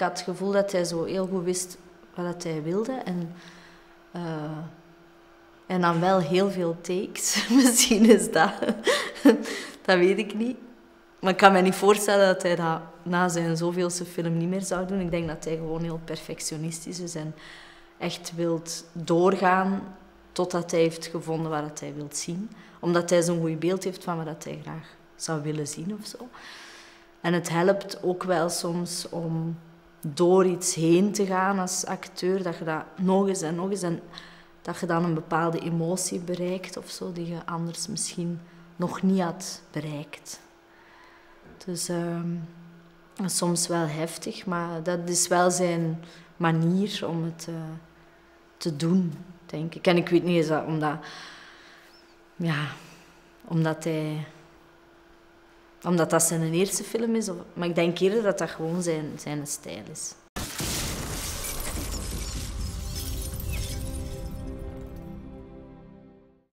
had het gevoel dat hij zo heel goed wist wat hij wilde. En dan wel heel veel takes. Misschien is dat... dat weet ik niet. Maar ik kan me niet voorstellen dat hij dat na zijn zoveelste film niet meer zou doen. Ik denk dat hij gewoon heel perfectionistisch is en echt wil doorgaan totdat hij heeft gevonden wat hij wil zien. Omdat hij zo'n goed beeld heeft van wat hij graag zou willen zien of zo. En het helpt ook wel soms om door iets heen te gaan als acteur, dat je dat nog eens en nog eens... En dat je dan een bepaalde emotie bereikt of zo, die je anders misschien nog niet had bereikt. Dus dat is soms wel heftig, maar dat is wel zijn manier om het te doen, denk ik. En ik weet niet, is dat omdat dat zijn eerste film is, maar ik denk eerder dat dat gewoon zijn stijl is.